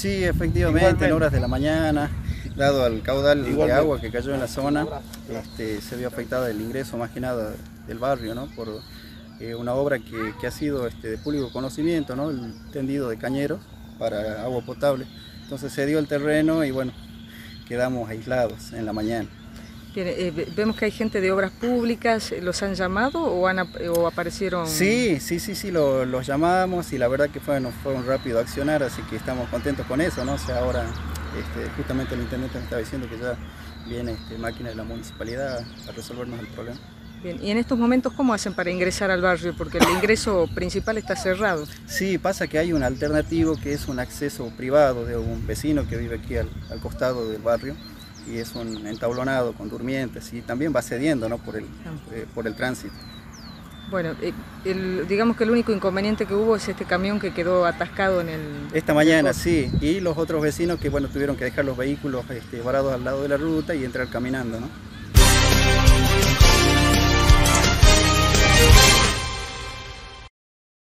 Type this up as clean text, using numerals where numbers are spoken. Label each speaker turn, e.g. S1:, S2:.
S1: Sí, efectivamente,
S2: Igualmente.
S1: en horas de la mañana, dado al caudal de agua que cayó en la zona, se vio afectada el ingreso más que nada del barrio, ¿no? Por una obra que ha sido de público conocimiento, ¿no? El tendido de cañeros para agua potable. Entonces se dio el terreno y bueno, quedamos aislados en la mañana.
S3: Bien, vemos que hay gente de obras públicas, ¿los han llamado o aparecieron?
S1: Sí, los llamamos y la verdad que fue un rápido accionar, así que estamos contentos con eso, ¿no? O sea, ahora justamente el intendente me estaba diciendo que ya viene máquina de la municipalidad a resolvernos el problema.
S3: Bien, y en estos momentos, ¿cómo hacen para ingresar al barrio? Porque el ingreso principal está cerrado.
S1: Sí, pasa que hay un alternativo que es un acceso privado de un vecino que vive aquí al costado del barrio, y es un entablonado con durmientes y también va cediendo, ¿no? por el tránsito.
S3: Bueno, digamos que el único inconveniente que hubo es este camión que quedó atascado en el...
S1: Esta mañana, sí, y los otros vecinos que bueno, tuvieron que dejar los vehículos varados al lado de la ruta y entrar caminando, ¿no?